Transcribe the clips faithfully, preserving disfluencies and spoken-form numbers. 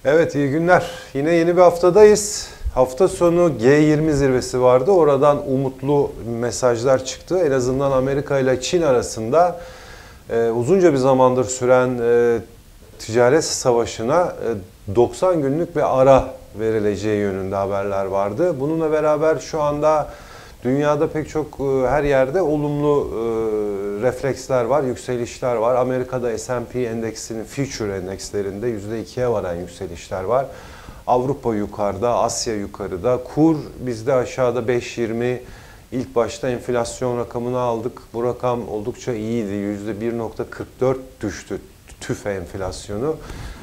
Evet, iyi günler. Yine yeni bir haftadayız. Hafta sonu G yirmi zirvesi vardı. Oradan umutlu mesajlar çıktı. En azından Amerika ile Çin arasında e, uzunca bir zamandır süren e, ticaret savaşına e, doksan günlük bir ara verileceği yönünde haberler vardı. Bununla beraber şu anda dünyada pek çok e, her yerde olumlu e, refleksler var, yükselişler var. Amerika'da S and P endeksinin future endekslerinde yüzde ikiye varan yükselişler var. Avrupa yukarıda, Asya yukarıda. Kur bizde aşağıda beş yirmi. İlk başta enflasyon rakamını aldık. Bu rakam oldukça iyiydi. yüzde bir nokta kırk dört düştü tüfe enflasyonu.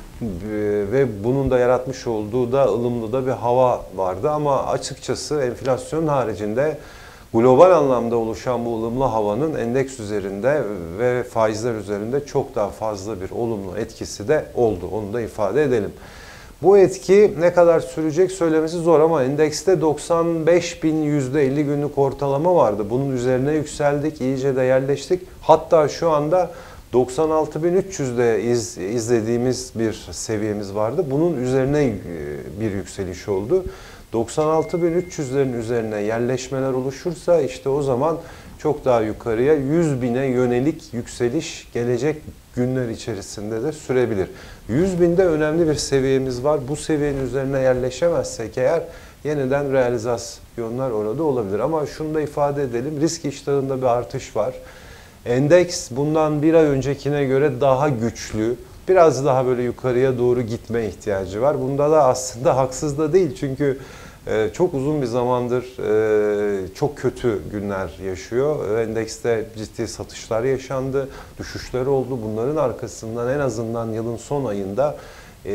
Ve bunun da yaratmış olduğu da ılımlı da bir hava vardı. Ama açıkçası enflasyon haricinde global anlamda oluşan bu ılımlı havanın endeks üzerinde ve faizler üzerinde çok daha fazla bir olumlu etkisi de oldu. Onu da ifade edelim. Bu etki ne kadar sürecek söylemesi zor ama endekste doksan beş bin yüzde elli günlük ortalama vardı. Bunun üzerine yükseldik, iyice de yerleştik. Hatta şu anda doksan altı bin üç yüzde iz, izlediğimiz bir seviyemiz vardı. Bunun üzerine bir yükseliş oldu. doksan altı bin üç yüzlerin üzerine yerleşmeler oluşursa işte o zaman çok daha yukarıya yüz bine yönelik yükseliş gelecek günler içerisinde de sürebilir. yüz binde önemli bir seviyemiz var. Bu seviyenin üzerine yerleşemezsek eğer yeniden realizasyonlar orada olabilir. Ama şunu da ifade edelim, risk iştahında bir artış var. Endeks bundan bir ay öncekine göre daha güçlü, biraz daha böyle yukarıya doğru gitme ihtiyacı var. Bunda da aslında haksız da değil çünkü e, çok uzun bir zamandır e, çok kötü günler yaşıyor. Endekste ciddi satışlar yaşandı, düşüşler oldu. Bunların arkasından en azından yılın son ayında e,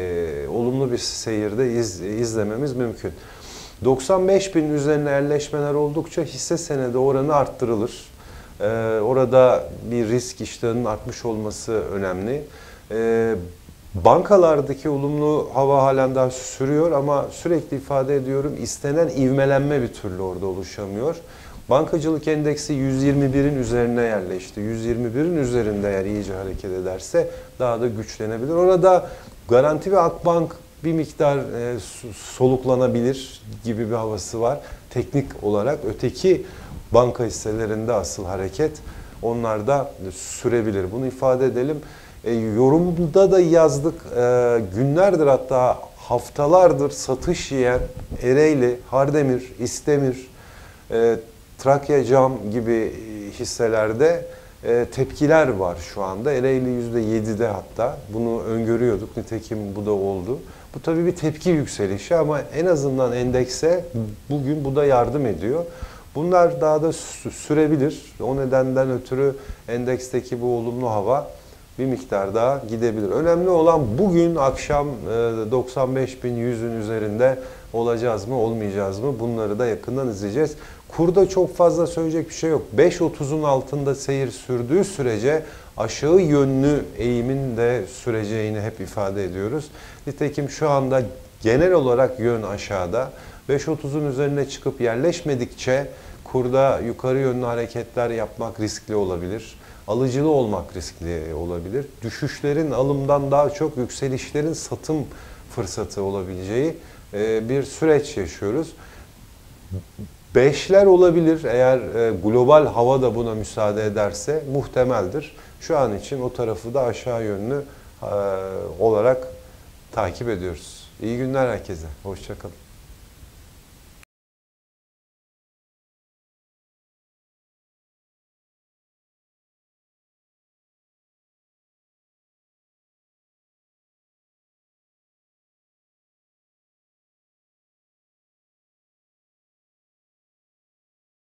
olumlu bir seyirde iz, izlememiz mümkün. doksan beş bin üzerine yerleşmeler oldukça hisse senedi oranı arttırılır. Ee, orada bir risk iştahının artmış olması önemli. Ee, bankalardaki olumlu hava halen daha sürüyor ama sürekli ifade ediyorum istenen ivmelenme bir türlü orada oluşamıyor. Bankacılık endeksi yüz yirmi birin üzerine yerleşti. yüz yirmi birin üzerinde eğer iyice hareket ederse daha da güçlenebilir. Orada Garanti ve Akbank bir miktar e, soluklanabilir gibi bir havası var teknik olarak. Öteki banka hisselerinde asıl hareket onlar da sürebilir. Bunu ifade edelim. E, yorumda da yazdık. E, günlerdir hatta haftalardır satış yiyen Ereğli, Hardemir, İstemir, e, Trakya Cam gibi hisselerde e, tepkiler var şu anda. Ereğli yüzde yedide hatta. Bunu öngörüyorduk. Nitekim bu da oldu. Bu tabii bir tepki yükselişi ama en azından endekse bugün bu da yardım ediyor. Bunlar daha da sürebilir. O nedenden ötürü endeksteki bu olumlu hava bir miktar daha gidebilir. Önemli olan bugün akşam doksan beş bin yüzün üzerinde olacağız mı, olmayacağız mı? Bunları da yakından izleyeceğiz. Kurda çok fazla söyleyecek bir şey yok. beş otuzun altında seyir sürdüğü sürece aşağı yönlü eğimin de süreceğini hep ifade ediyoruz. Nitekim şu anda genel olarak yön aşağıda. beş otuzun üzerine çıkıp yerleşmedikçe kurda yukarı yönlü hareketler yapmak riskli olabilir. Alıcılı olmak riskli olabilir. Düşüşlerin alımdan daha çok yükselişlerin satım fırsatı olabileceği bir süreç yaşıyoruz. Beşler olabilir eğer global hava da buna müsaade ederse muhtemeldir. Şu an için o tarafı da aşağı yönlü olarak takip ediyoruz. İyi günler herkese. Hoşça kalın.